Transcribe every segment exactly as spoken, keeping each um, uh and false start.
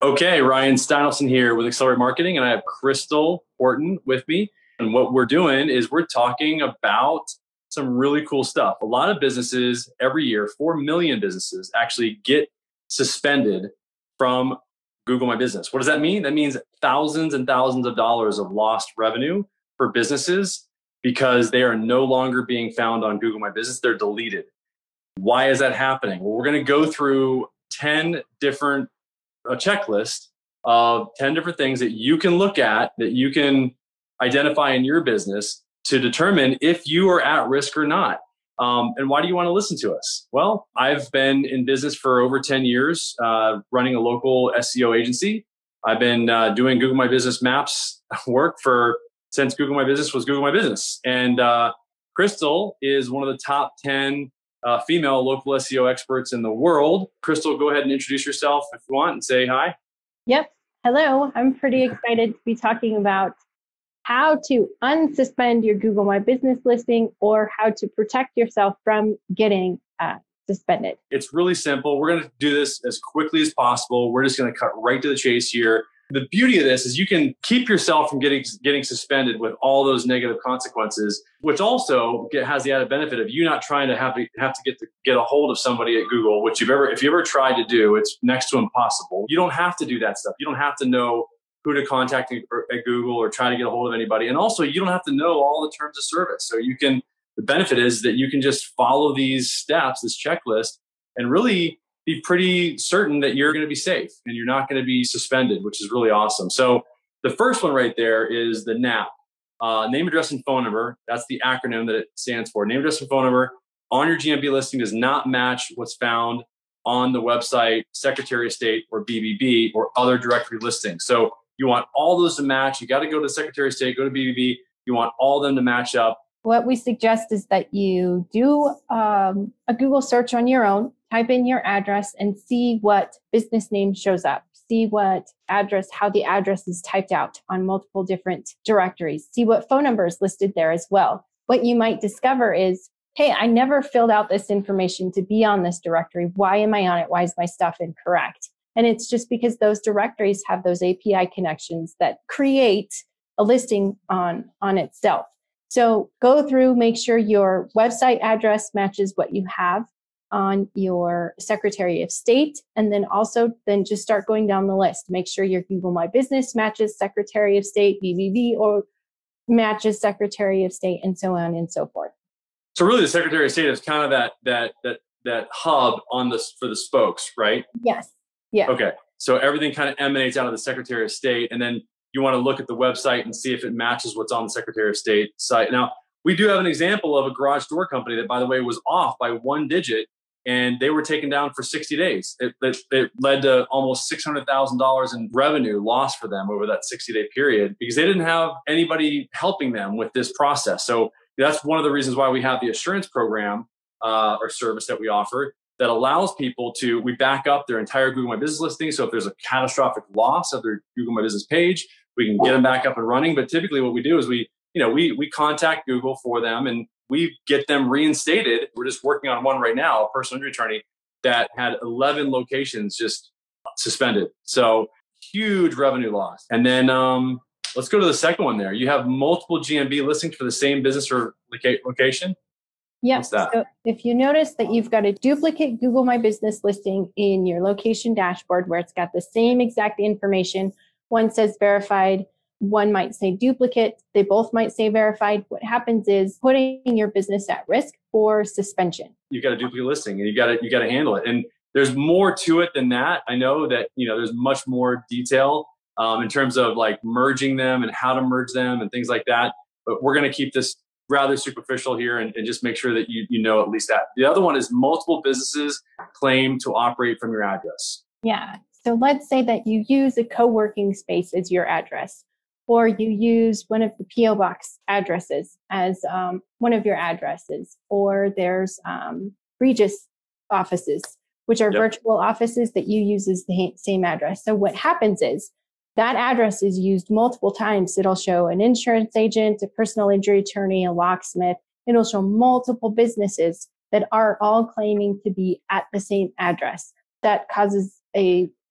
Okay, Ryan Steinolfson here with Accelerate Marketing, and I have Crystal Horton with me. And what we're doing is we're talking about some really cool stuff. A lot of businesses every year, four million businesses actually get suspended from Google My Business. What does that mean? That means thousands and thousands of dollars of lost revenue for businesses because they are no longer being found on Google My Business. They're deleted. Why is that happening? Well, we're going to go through ten different a checklist of ten different things that you can look at, that you can identify in your business to determine if you are at risk or not. Um, and why do you want to listen to us? Well, I've been in business for over ten years, uh, running a local S E O agency. I've been uh, doing Google My Business Maps work for since Google My Business was Google My Business. And uh, Crystal is one of the top ten Uh, female local S E O experts in the world. Crystal, go ahead and introduce yourself if you want and say hi. Yep. Hello. I'm pretty excited to be talking about how to unsuspend your Google My Business listing or how to protect yourself from getting uh, suspended. It's really simple. We're going to do this as quickly as possible. We're just going to cut right to the chase here. The beauty of this is you can keep yourself from getting getting suspended with all those negative consequences, which also get, has the added benefit of you not trying to have to have to get to get a hold of somebody at Google, which you've ever if you ever tried to do, it's next to impossible. You don't have to do that stuff. You don't have to know who to contact at Google or try to get a hold of anybody, and also you don't have to know all the terms of service. So you can. The benefit is that you can just follow these steps, this checklist, and really be pretty certain that you're going to be safe and you're not going to be suspended, which is really awesome. So the first one right there is the N A P, uh, name, address, and phone number. That's the acronym that it stands for. Name, address, and phone number on your G M B listing does not match what's found on the website, Secretary of State, or B B B, or other directory listings. So you want all those to match. You got to go to Secretary of State, go to B B B. You want all of them to match up. What we suggest is that you do um, a Google search on your own, type in your address and see what business name shows up. See what address, how the address is typed out on multiple different directories. See what phone number is listed there as well. What you might discover is, hey, I never filled out this information to be on this directory. Why am I on it? Why is my stuff incorrect? And it's just because those directories have those A P I connections that create a listing on, on itself. So go through, make sure your website address matches what you have on your Secretary of State, and then also then just start going down the list. Make sure your Google My Business matches Secretary of State, B B B, or matches Secretary of State, and so on and so forth. So really, the Secretary of State is kind of that that that that hub on this for the spokes, right? Yes. Yeah. Okay. So everything kind of emanates out of the Secretary of State, and then you want to look at the website and see if it matches what's on the Secretary of State site. Now, we do have an example of a garage door company that, by the way, was off by one digit, and they were taken down for sixty days. It, it, it led to almost six hundred thousand dollars in revenue lost for them over that sixty-day period because they didn't have anybody helping them with this process. So that's one of the reasons why we have the assurance program uh, or service that we offer that allows people to, we back up their entire Google My Business listing. So if there's a catastrophic loss of their Google My Business page, we can get them back up and running. But typically what we do is we, you know, we we contact Google for them and we get them reinstated. We're just working on one right now, a personal injury attorney that had eleven locations just suspended. So huge revenue loss. And then um, let's go to the second one there. You have multiple G M B listings for the same business or loca- location. Yes. So if you notice that you've got a duplicate Google My Business listing in your location dashboard where it's got the same exact information, one says verified, one might say duplicate, they both might say verified. What happens is putting your business at risk for suspension. You've got a duplicate listing and you got to you got to handle it. And there's more to it than that. I know that, you know, there's much more detail um, in terms of like merging them and how to merge them and things like that. But we're going to keep this rather superficial here and, and just make sure that you you know at least that. The other one is multiple businesses claim to operate from your address. Yeah. So let's say that you use a co-working space as your address, or you use one of the P O box addresses as um, one of your addresses, or there's um, Regis offices, which are yep. virtual offices that you use as the same address. So what happens is that address is used multiple times. It'll show an insurance agent, a personal injury attorney, a locksmith. It'll show multiple businesses that are all claiming to be at the same address. That causes a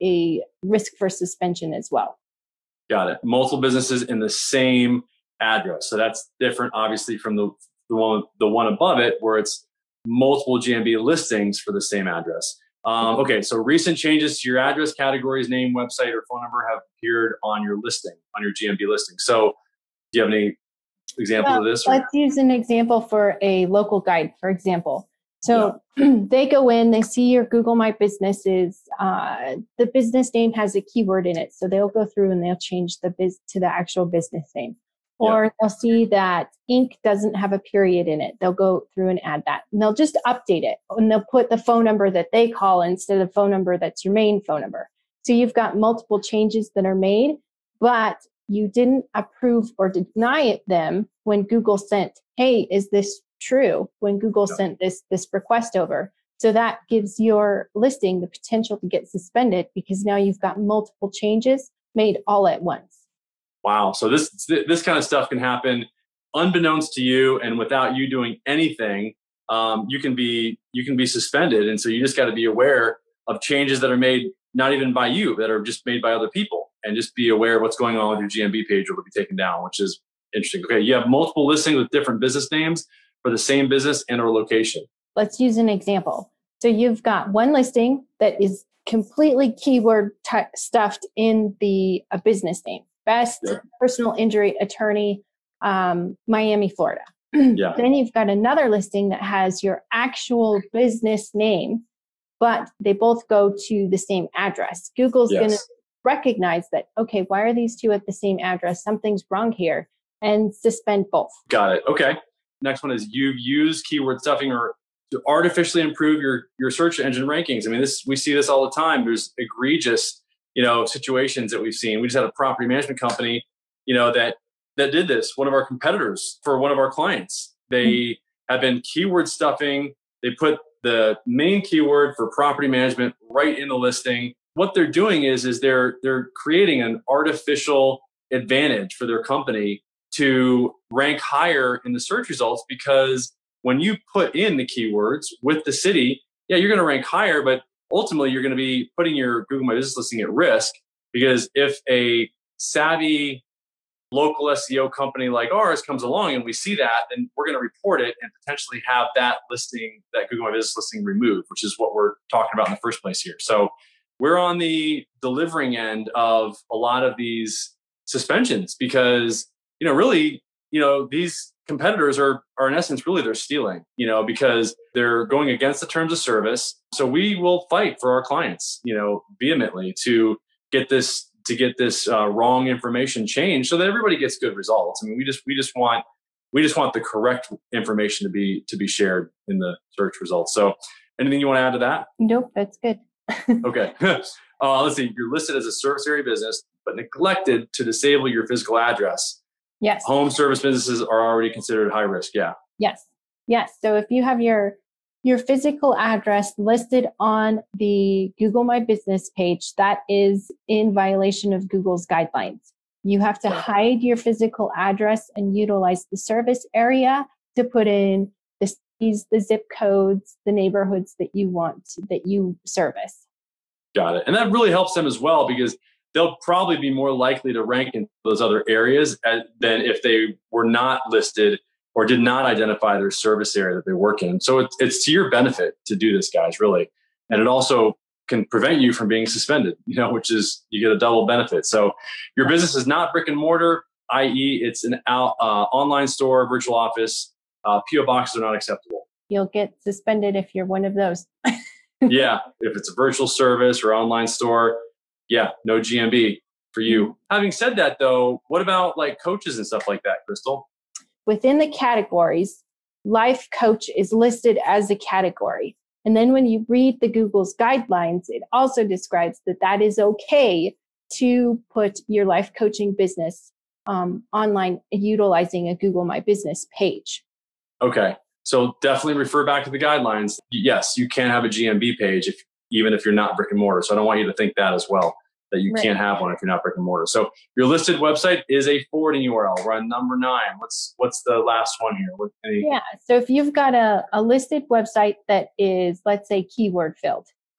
a risk for suspension as well. Got it. Multiple businesses in the same address. So that's different, obviously, from the, the one the one above it, where it's multiple G M B listings for the same address. Um, okay, so recent changes to your address, categories, name, website, or phone number have appeared on your listing, on your G M B listing. So do you have any examples well, of this? Or? Let's use an example for a local guide, for example. So yeah. They go in, they see your Google My Businesses, uh, the business name has a keyword in it. So they'll go through and they'll change the biz to the actual business name. Or yeah. They'll see that ink doesn't have a period in it. They'll go through and add that. And they'll just update it. And they'll put the phone number that they call instead of the phone number that's your main phone number. So you've got multiple changes that are made, but you didn't approve or deny it them when Google sent, hey, is this true? When Google yeah. sent this, this request over. So that gives your listing the potential to get suspended because now you've got multiple changes made all at once. Wow. So this this kind of stuff can happen unbeknownst to you and without you doing anything. Um, you can be you can be suspended. And so you just got to be aware of changes that are made not even by you, that are just made by other people, and just be aware of what's going on with your G M B page or will be taken down, which is interesting. Okay, you have multiple listings with different business names for the same business and or location. Let's use an example. So you've got one listing that is completely keyword t- stuffed in the a business name. Best yeah. personal injury attorney, um, Miami, Florida. Yeah. Then you've got another listing that has your actual business name, but they both go to the same address. Google's yes. going to recognize that, okay, why are these two at the same address? Something's wrong here, and suspend both. Got it. Okay. Next one is you've used keyword stuffing or to artificially improve your, your search engine rankings. I mean, this we see this all the time. There's egregious you know, situations that we've seen. We just had a property management company, you know, that, that did this. One of our competitors for one of our clients, they mm-hmm. have been keyword stuffing. They put the main keyword for property management right in the listing. What they're doing is, is they're, they're creating an artificial advantage for their company to rank higher in the search results, because when you put in the keywords with the city, yeah, you're going to rank higher, but ultimately, you're going to be putting your Google My Business listing at risk, because if a savvy local S E O company like ours comes along and we see that, then we're going to report it and potentially have that listing, that Google My Business listing removed, which is what we're talking about in the first place here. So we're on the delivering end of a lot of these suspensions because, you know, really, you know, these competitors are, are in essence, really they're stealing, you know, because they're going against the terms of service. So we will fight for our clients, you know, vehemently to get this, to get this uh, wrong information changed so that everybody gets good results. I mean, we just, we just want, we just want the correct information to be, to be shared in the search results. So anything you want to add to that? Nope, that's good. Okay. uh, let's see. You're listed as a service area business, but neglected to disable your physical address. Yes. Home service businesses are already considered high risk. Yeah. Yes. Yes. So if you have your your physical address listed on the Google My Business page, that is in violation of Google's guidelines. You have to hide your physical address and utilize the service area to put in the cities, the zip codes, the neighborhoods that you want, that you service. Got it. And that really helps them as well, because they'll probably be more likely to rank in those other areas as, than if they were not listed or did not identify their service area that they work in. So it's, it's to your benefit to do this, guys, really. And it also can prevent you from being suspended, you know, which is, you get a double benefit. So your business is not brick and mortar, that is it's an out, uh, online store, virtual office, uh, P O boxes are not acceptable. You'll get suspended if you're one of those. Yeah. If it's a virtual service or online store, yeah, no G M B for you. Having said that, though, what about like coaches and stuff like that, Crystal? Within the categories, life coach is listed as a category. And then when you read the Google's guidelines, it also describes that that is okay to put your life coaching business um, online utilizing a Google My Business page. Okay. So definitely refer back to the guidelines. Yes, you can have a G M B page if even if you're not brick and mortar. So I don't want you to think that as well, that you right. can't have one if you're not brick and mortar. So your listed website is a forwarding U R L. We're on number nine. What's what's the last one here? What, any... Yeah. So if you've got a, a listed website that is, let's say, keyword filled,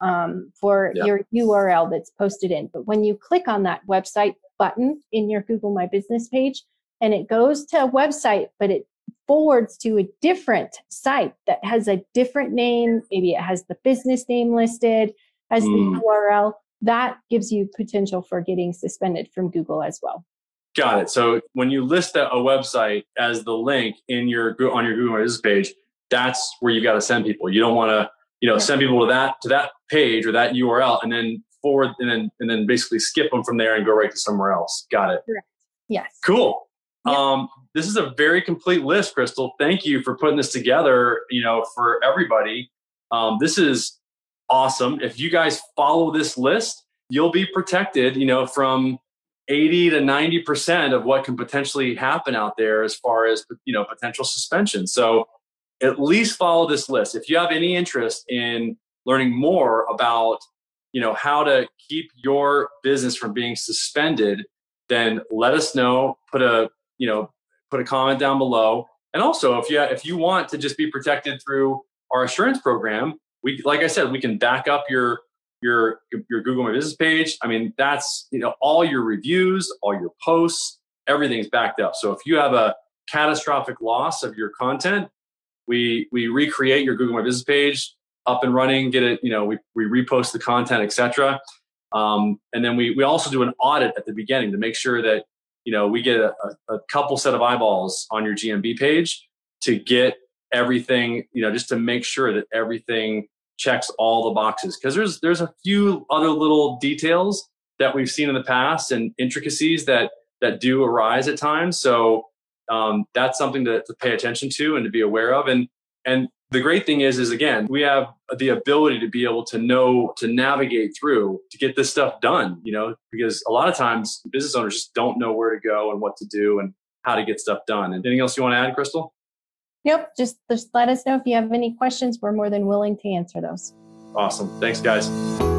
um, for Yeah. your U R L that's posted in. But when you click on that website button in your Google My Business page, and it goes to a website, but it forwards to a different site that has a different name, maybe it has the business name listed, has mm. the U R L, that gives you potential for getting suspended from Google as well. Got it. So when you list a, a website as the link in your on your Google My Business page, that's where you got to send people. You don't want to, you know, yeah. send people to that to that page or that U R L and then forward and then and then basically skip them from there and go right to somewhere else. Got it. Correct. Yes. Cool. Yep. Um, this is a very complete list, Crystal. Thank you for putting this together. You know, for everybody, um, this is awesome. If you guys follow this list, you'll be protected. You know, from eighty to ninety percent of what can potentially happen out there as far as, you know, potential suspension. So at least follow this list. If you have any interest in learning more about, you know, how to keep your business from being suspended, then let us know, put a, you know, put a comment down below. And also if you, if you want to just be protected through our assurance program, we, like I said, we can back up your, your, your Google My Business page. I mean, that's, you know, all your reviews, all your posts, everything's backed up. So if you have a catastrophic loss of your content, we, we recreate your Google My Business page up and running, get it, you know, we, we repost the content, et cetera. Um, and then we, we also do an audit at the beginning to make sure that, you know, we get a, a couple set of eyeballs on your G M B page to get everything, you know, just to make sure that everything checks all the boxes. Because there's there's a few other little details that we've seen in the past and intricacies that that do arise at times. So um, that's something to, to pay attention to and to be aware of. And and the great thing is, is again, we have the ability to be able to know, to navigate through, to get this stuff done, you know, because a lot of times business owners just don't know where to go and what to do and how to get stuff done. And anything else you want to add, Crystal? Nope. Just, just let us know if you have any questions. We're more than willing to answer those. Awesome. Thanks, guys.